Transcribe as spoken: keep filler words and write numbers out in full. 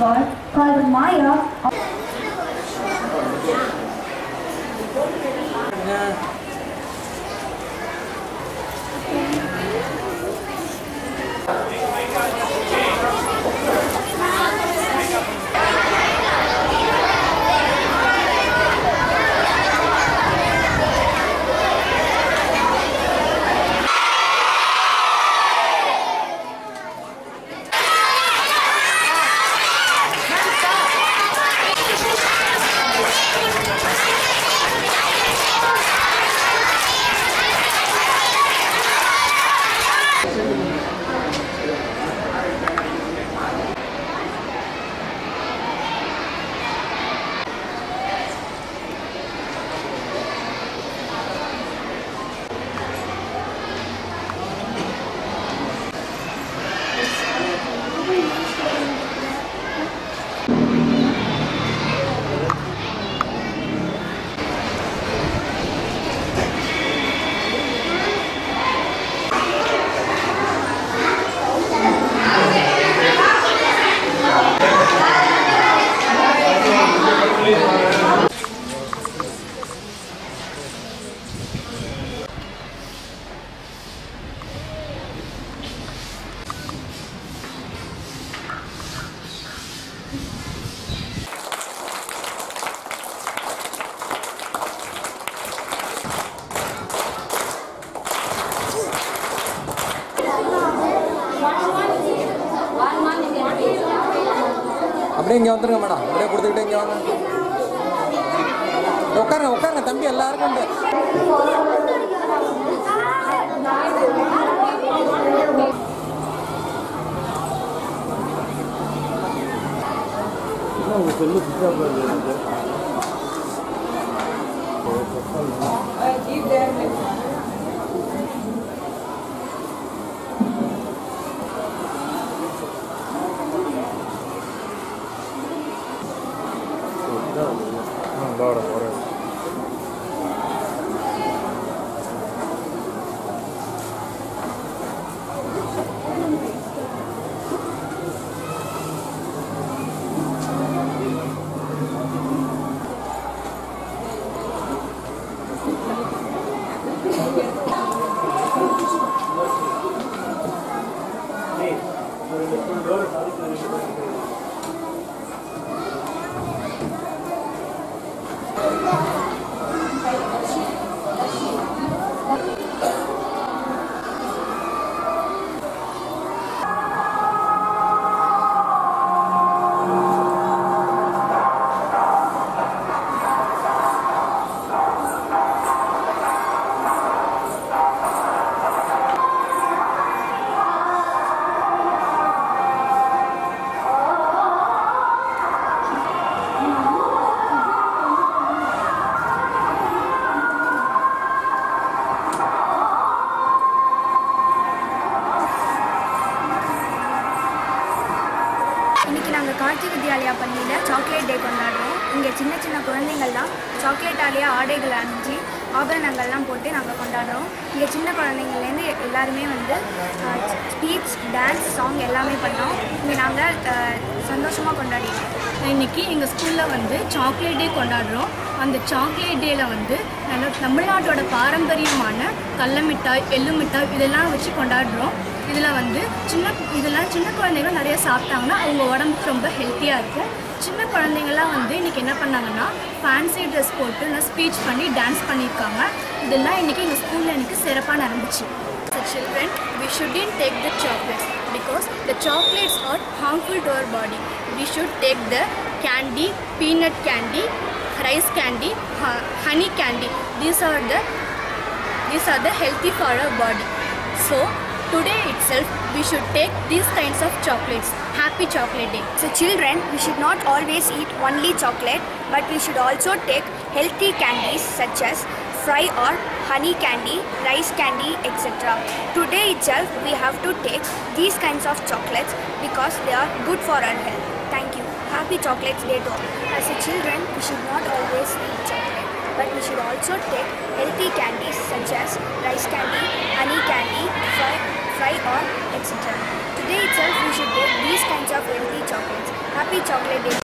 doll called Maya. Yeah. அப்படியே இங்கே வந்துருங்க மேடம், அப்படியே கொடுத்துக்கிட்டே இங்கே வாங்க. உட்காருங்க உட்காருங்க தம்பி, எல்லாருக்கும் உண்டு. சொல்லு Ahora, ahora. Karthi Vidhyalaya பள்ளியில் சாக்லேட் டே கொண்டாடுறோம். இங்கே சின்ன சின்ன குழந்தைங்கள்லாம் சாக்லேட்டாலேயே ஆடைகள் அணிஞ்சு ஆபரணங்கள்லாம் போட்டு நாங்கள் கொண்டாடுறோம். இங்கே சின்ன குழந்தைங்கள்லேருந்து எல்லாருமே வந்து ஸ்பீச், டான்ஸ், சாங் எல்லாமே பண்ணோம். இங்கே நாங்கள் சந்தோஷமாக கொண்டாடிட்டோம். இன்றைக்கி எங்கள் ஸ்கூலில் வந்து சாக்லேட் டே கொண்டாடுறோம். அந்த சாக்லேட் டேயில் வந்து தமிழ்நாட்டோட பாரம்பரியமான கடல மிட்டாய், எள்ளு மிட்டாய் இதெல்லாம் வச்சு கொண்டாடுறோம். இதில் வந்து சின்ன இதெல்லாம் சின்ன குழந்தைகள் நிறைய சாப்பிட்டாங்கன்னா அவங்க உடம்புக்கு ரொம்ப ஹெல்த்தியாக இருக்கும். சின்ன குழந்தைங்கள்லாம் வந்து இன்றைக்கி என்ன பண்ணாங்கன்னா ஃபேன்சி ட்ரெஸ் போட்டு நல்லா ஸ்பீச் பண்ணி டான்ஸ் பண்ணியிருக்காங்க. இதெல்லாம் இன்றைக்கி எங்கள் ஸ்கூலில் எனக்கு சிறப்பாக நடந்துச்சு. Children, we shouldn't take the chocolates because the chocolates are harmful to our body. We should take the candy, peanut candy, rice candy, honey candy. These are the these are the healthy for our body. So today itself we should take these kinds of chocolates. Happy chocolate day. So children, we should not always eat only chocolate, but we should also take healthy candies such as fry or honey candy, rice candy, et cetera. Today itself we have to take these kinds of chocolates because they are good for our health. Thank you. Happy Chocolates Day to all. As a children, we should not always eat chocolate, but we should also take healthy candies such as rice candy, honey candy, fry, fry or et cetera. Today itself we should take these kinds of healthy chocolates. Happy Chocolate Day.